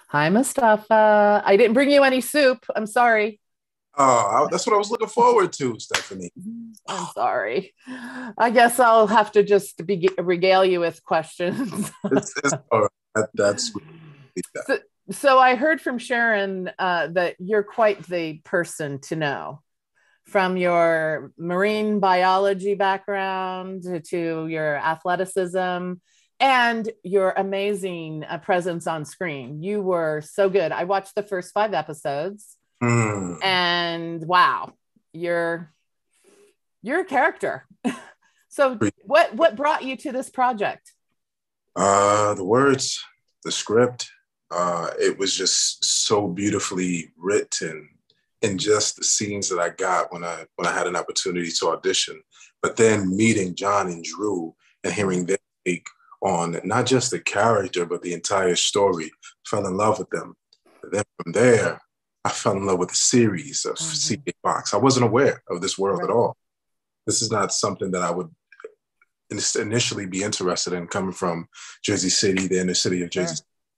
Hi, Mustafa. I didn't bring you any soup. I'm sorry. Oh, that's what I was looking forward to, Stephanie. I'm sorry. I guess I'll have to just regale you with questions. It's all right. That's that. so I heard from Sharon that you're quite the person to know, from your marine biology background to your athleticism and your amazing presence on screen. You were so good. I watched the first 5 episodes Mm. and wow, you're you're a character. So what brought you to this project? The words, the script, it was just so beautifully written, and just the scenes that I got when I had an opportunity to audition. But then meeting John and Drew and hearing their take on not just the character but the entire story, fell in love with them. And then from there, I fell in love with the series of Mm-hmm. CA Fox. I wasn't aware of this world at Right. all. This is not something that I would initially be interested in, coming from Jersey City, the inner city of Jersey. Sure.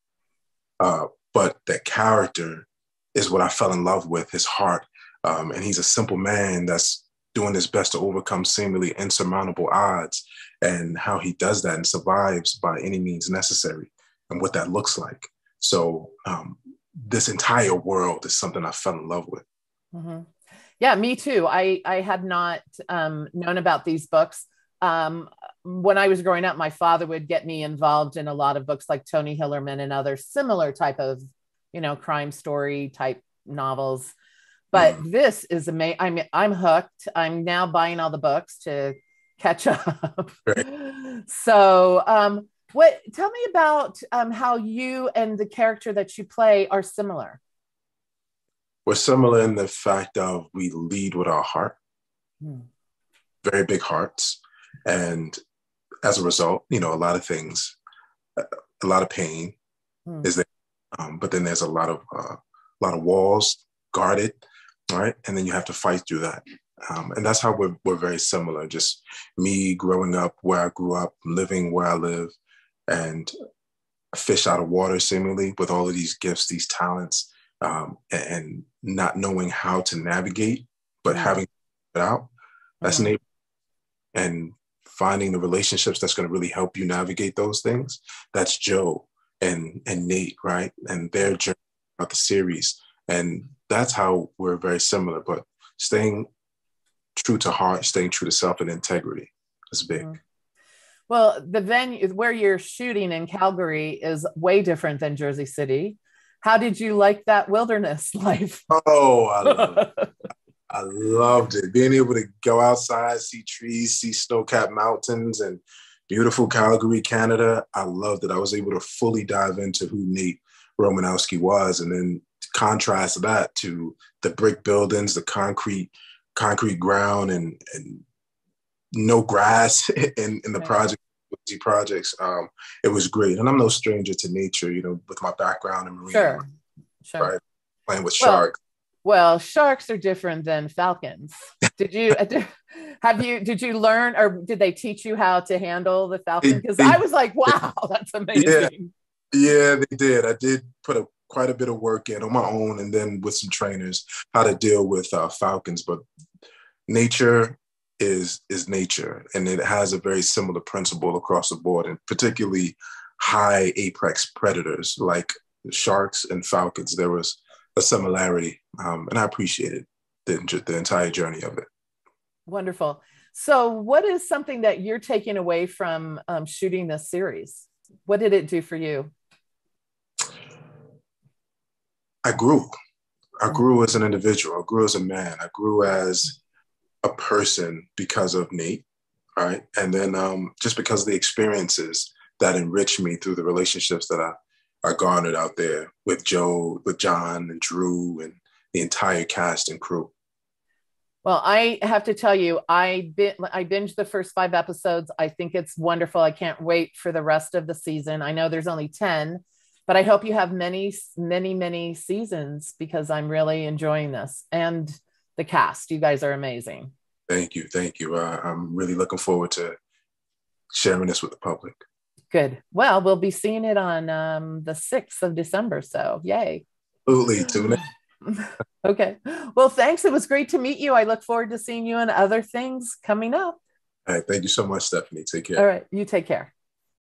But that character is what I fell in love with, his heart. And he's a simple man that's doing his best to overcome seemingly insurmountable odds, and how he does that and survives by any means necessary, and what that looks like. So this entire world is something I fell in love with. Mm-hmm. Yeah, me too. I had not known about these books. Um, when I was growing up, my father would get me involved in a lot of books like Tony Hillerman and other similar type of, crime story type novels. But Mm. this is amazing. I'm hooked. I'm now buying all the books to catch up. Right. So, what? Tell me about how you and the character that you play are similar. We're similar in the fact of we lead with our heart, Hmm. very big hearts. And as a result, a lot of things, a lot of pain Hmm. is there. But then there's a lot of walls guarded, right? And then you have to fight through that. And that's how we're very similar. Just me growing up where I grew up, living where I live, and a fish out of water, seemingly, with all of these gifts, these talents, and not knowing how to navigate, but Hmm. having it out. That's Hmm. Nate. And finding the relationships that's going to really help you navigate those things. That's Joe and Nate, right? And their journey about the series. And that's how we're very similar, but staying true to heart, staying true to self and integrity is big. Hmm. Well, the venue where you're shooting in Calgary is way different than Jersey City. How did you like that wilderness life? Oh, I loved it. Being able to go outside, see trees, see snow-capped mountains, and beautiful Calgary, Canada. I loved it. I was able to fully dive into who Nate Romanowski was, and then contrast that to the brick buildings, the concrete ground, and no grass in the Right. projects. It was great, and I'm no stranger to nature. With my background in marine, Sure. Sure. right, playing with Well, sharks. well, sharks are different than falcons. Did you did you learn or did they teach you how to handle the falcon? Because They I was like, wow, that's yeah, amazing. yeah, they did. I did put quite a bit of work in on my own, and then with some trainers, how to deal with falcons. But nature is nature, and it has a very similar principle across the board, and particularly high apex predators like sharks and falcons. There was a similarity, and I appreciated the entire journey of it. Wonderful. So, what is something that you're taking away from shooting this series? What did it do for you? I grew. I Mhm. grew as an individual. I grew as a man. I grew as a person because of Nate, right? And then just because of the experiences that enriched me through the relationships that I garnered out there with Joe, with John and Drew and the entire cast and crew. Well, I have to tell you, I binged the first 5 episodes. I think it's wonderful. I can't wait for the rest of the season. I know there's only 10, but I hope you have many, many, many seasons because I'm really enjoying this. And the cast, you guys are amazing. Thank you. Thank you. I'm really looking forward to sharing this with the public. Good. Well, we'll be seeing it on the 6th of December. So yay. Absolutely. Tune in. Okay. Well, thanks. It was great to meet you. I look forward to seeing you in other things coming up. All right. Thank you so much, Stephanie. Take care. All right. You take care.